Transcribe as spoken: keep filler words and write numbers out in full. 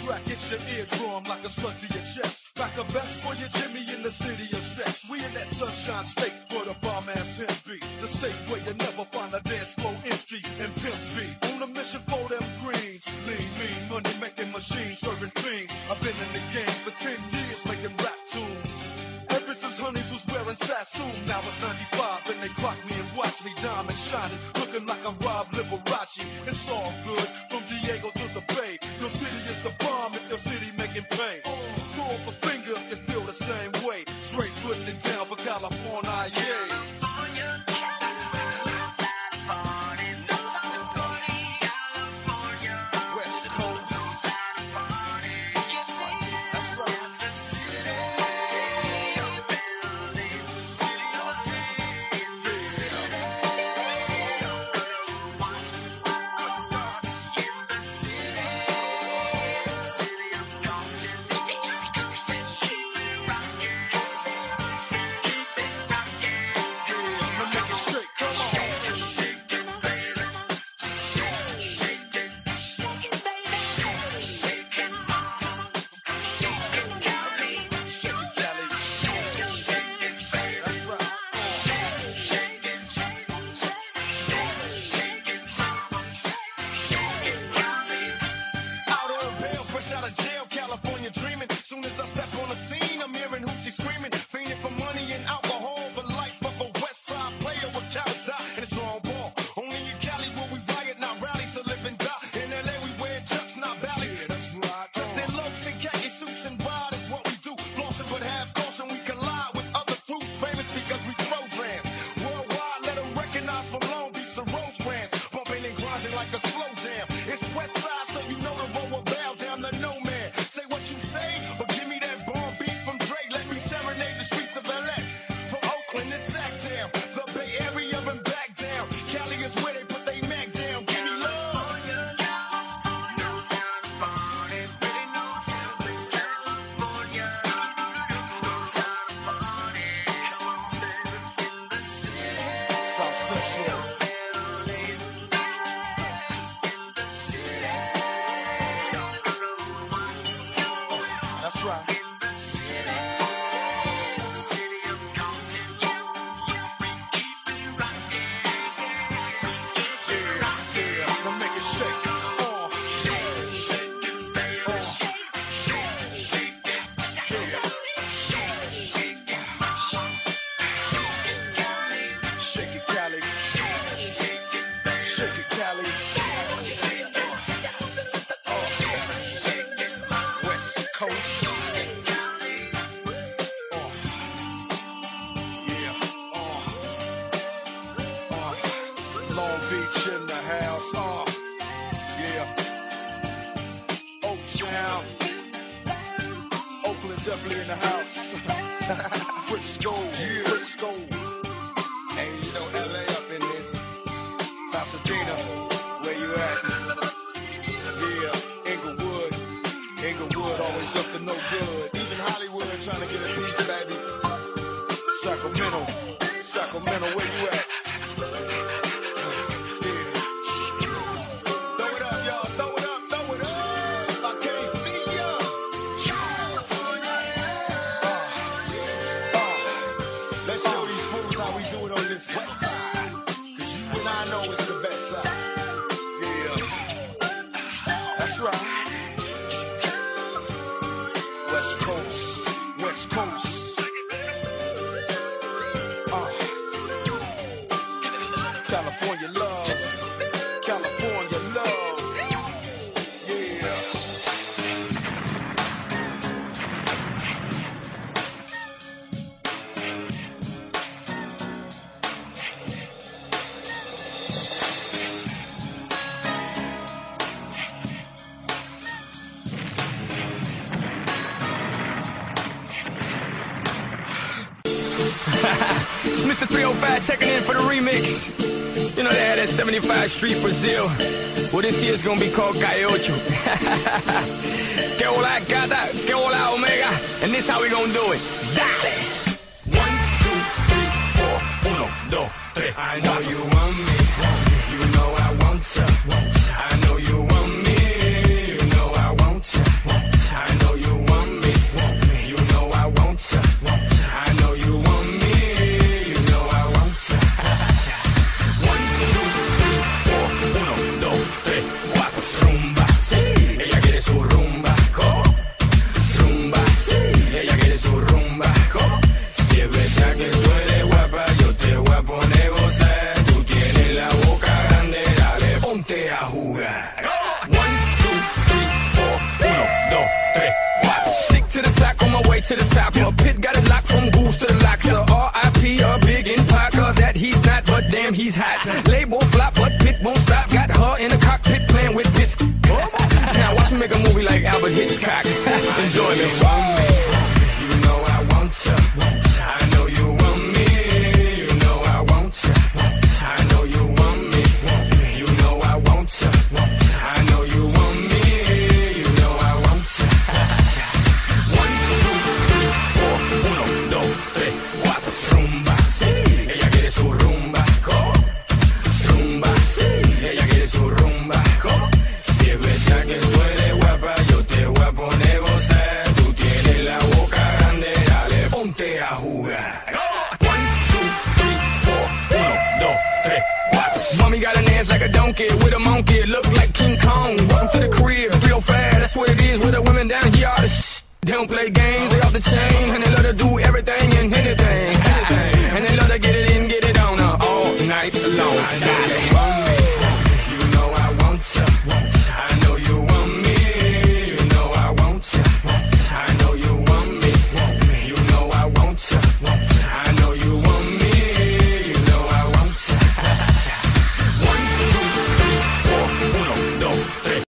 track hits your eardrum like a slug to your chest. Back a vest for your Jimmy in the city of sex. We in that sunshine state for the bomb ass him beat. The state where you never find a dance floor empty and pimp speed. On a mission for them greens. Lean, mean, money making machines, serving fiends. I've been in the game for ten years making rap tunes. Ever since Honeys was wearing Sassoon, now it's ninety-five and they clock me and watch me diamond shining, looking like I'm Rob Liberace. It's all good from Diego to the Bay. Your city is the bomb if your city making pain. Throw up a finger if you feel the same way. Straight putting it down for California, yeah. It's Mister three oh five checking in for the remix. You know they had that seventy-five Street Brazil. Well, this year's gonna be called Calle Ocho. Que hola gata, que hola omega. And this how we gonna do it. Dale! One, two, three, four, uno, dos, tres. I know you want me. You know I want ya. I know you want me. You know I want ya. Stick to the track on my way to the top. A pit got it locked from goose to the locks. R I P a big in Parker that he's not, but damn he's hot. Label flop, but Pit won't stop. Got her in the cockpit playing with bits. Now watch me make a movie like Albert Hitchcock. Enjoy me. You know I want you. I know you want me. You know I want you. I know you want me. You know I want you. I know you want me. You know I want you. One, two, three, four. Uno, dos, tres, cuatro. Rumba. Ella quiere su rumba. Rumba. Ella quiere su rumba. Si es verdad que tú eres guapa, yo te voy a poner gozar. Tú tienes la boca grande, dale, ponte a jugar. One, two, three, four. Uno, dos, tres, cuatro. Mommy got an ass like a donkey with a monkey. Look like King Kong. Welcome to the crib, real fast. That's what it is with the women down here. All the sh- they don't play games, they off the chain.